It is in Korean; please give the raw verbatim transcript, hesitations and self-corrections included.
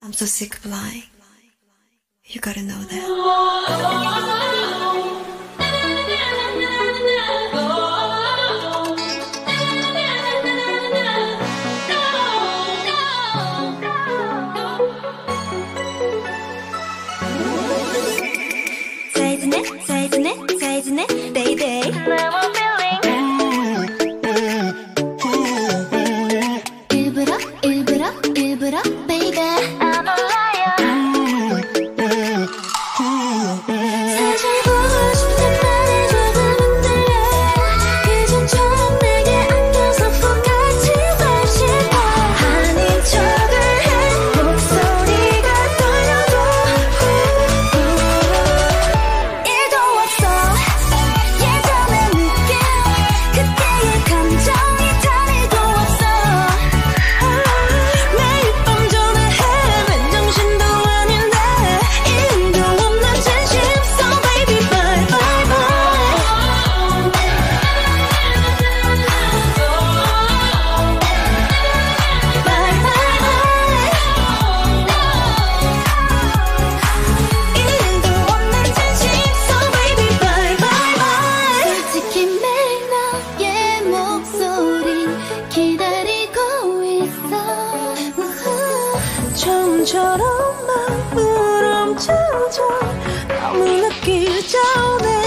I'm so sick of lying. You gotta know that. Baby. 일부러 일부러 일부러 baby I'm a liar. 사실 보고 싶은 말이 조금은 들려 예전처럼 내게 안겨서 꼭 같이 살 싶어 아닌 척을 해 목소리가 떨려도 일도 없어 예전의 느낌 그때의 감정이 단일도 없어 매일 밤 전화해 맨정신도 아닌데 일도 없는 진심 So baby bye bye bye bye bye bye 일도 없는 진심 So baby bye bye bye 솔직히 매일 너의 목소리 기다리고 있어 처음처럼 막 부름쳐줘 너무 늦기 전에